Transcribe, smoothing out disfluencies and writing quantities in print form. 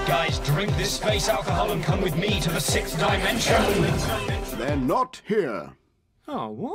Guys, drink this space alcohol and come with me to the 6th dimension. They're not here. Oh, what?